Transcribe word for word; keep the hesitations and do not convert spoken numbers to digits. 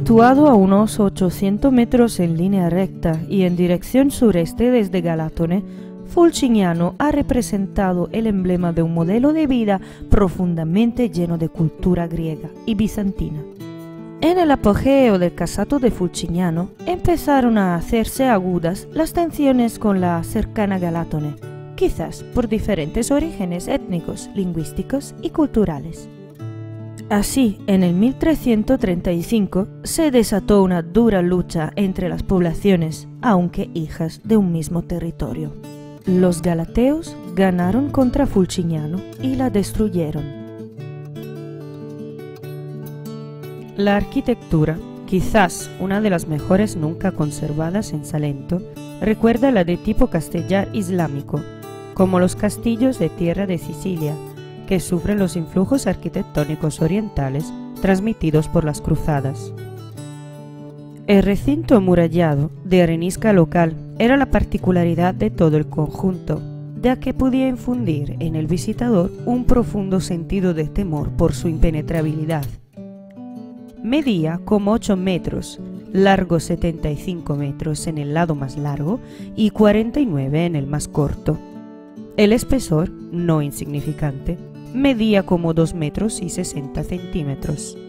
Situado a unos ochocientos metros en línea recta y en dirección sureste desde Galatone, Fulcignano ha representado el emblema de un modelo de vida profundamente lleno de cultura griega y bizantina. En el apogeo del Casato de Fulcignano empezaron a hacerse agudas las tensiones con la cercana Galatone, quizás por diferentes orígenes étnicos, lingüísticos y culturales. Así, en el mil trescientos treinta y cinco se desató una dura lucha entre las poblaciones, aunque hijas de un mismo territorio. Los galateos ganaron contra Fulcignano y la destruyeron. La arquitectura, quizás una de las mejores nunca conservadas en Salento, recuerda la de tipo castellar islámico, como los castillos de tierra de Sicilia, que sufren los influjos arquitectónicos orientales transmitidos por las cruzadas. El recinto amurallado de arenisca local era la particularidad de todo el conjunto, ya que podía infundir en el visitador un profundo sentido de temor por su impenetrabilidad. Medía como ocho metros, largo setenta y cinco metros en el lado más largo y cuarenta y nueve en el más corto. El espesor, no insignificante, medía como dos metros y sesenta centímetros.